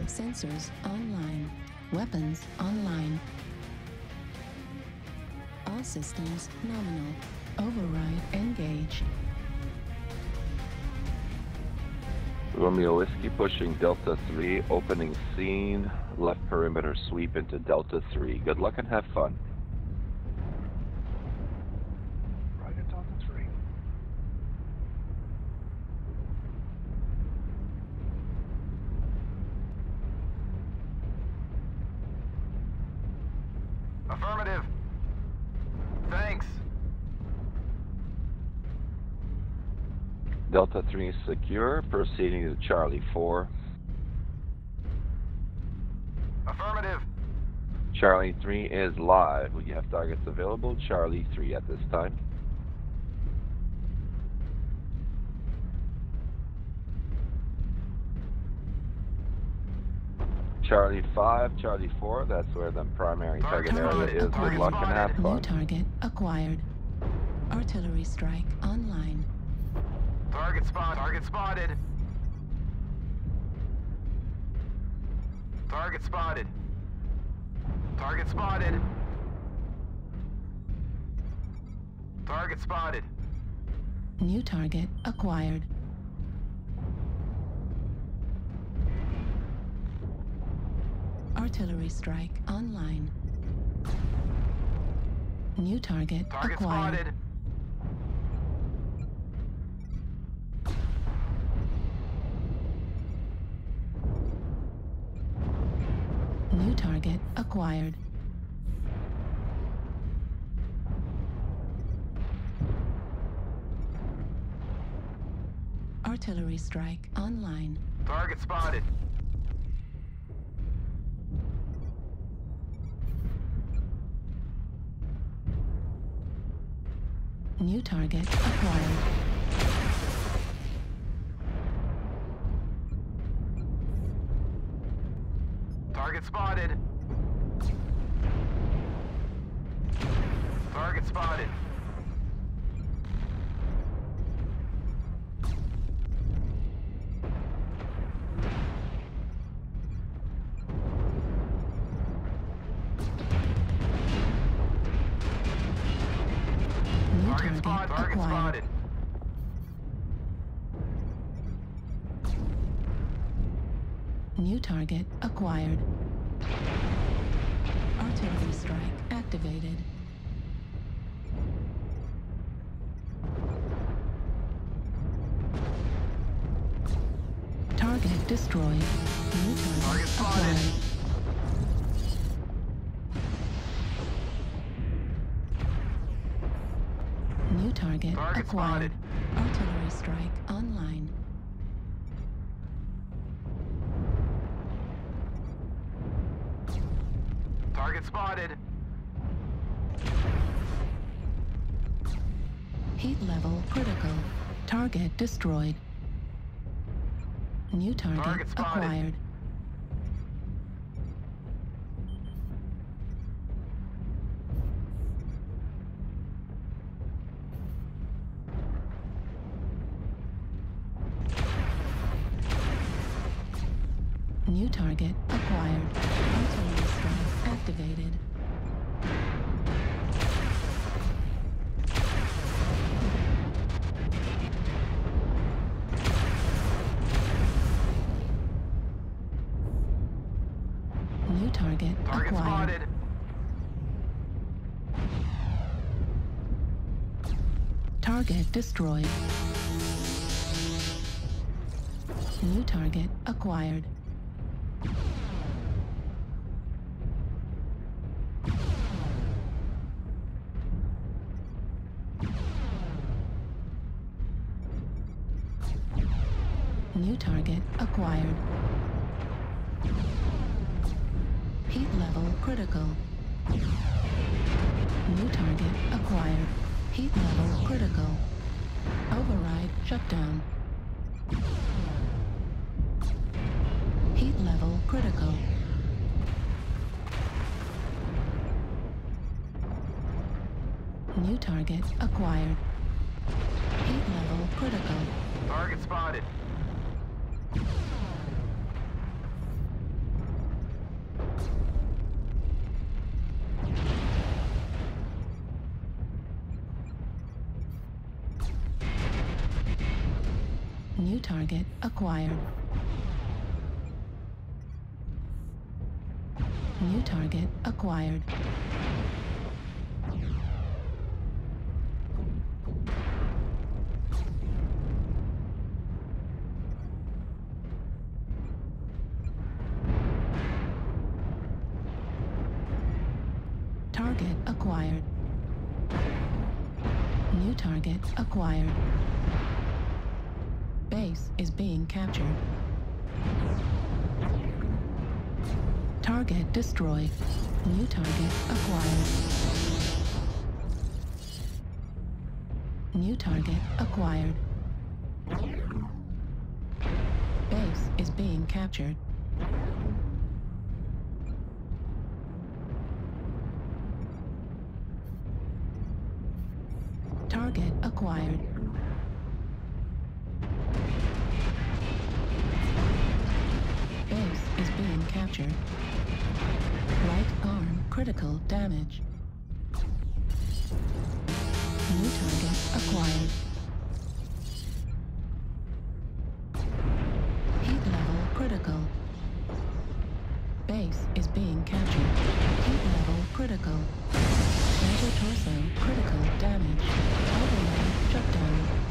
Sensors online. Weapons online. All systems nominal. Override engaged. Romeo Whiskey pushing Delta 3, opening scene, left perimeter sweep into Delta 3. Good luck and have fun. Right at Delta 3. Affirmative. Thanks. Delta 3 is secure, proceeding to Charlie 4. Affirmative. Charlie 3 is live. We have targets available. Charlie 3 at this time. Charlie 5, Charlie 4, that's where the primary target area is. Good luck and have fun. New target acquired. Artillery strike online. Target spotted. Target spotted. Target spotted. Target spotted. New target acquired. Artillery strike online. New target Target acquired. spotted. New target acquired. Artillery strike online. Target spotted. New target acquired. Target spotted. Target spotted. New Target target target acquired. spotted. New target acquired. Artillery strike activated. Target destroyed. New target Target spotted. acquired. New target Target acquired. spotted. Artillery strike online. Target spotted. Heat level critical. Target destroyed. New target Target spotted. acquired. New target acquired. Artillery strike activated. New target Target acquired. spotted. Target destroyed. New target acquired. New target acquired. Heat level critical. New target acquired. Heat level critical. Override shutdown. Heat level critical. New target acquired. Heat level critical. Target spotted. New target acquired. New target acquired. Target acquired. New target acquired. Base is being captured. Target destroyed. New target acquired. New target acquired. Base is being captured. Target acquired. Base is being captured. Right arm critical damage. New target acquired. Heat level critical. Base is being captured. Heat level critical. Center torso critical damage. Overlay shutdown.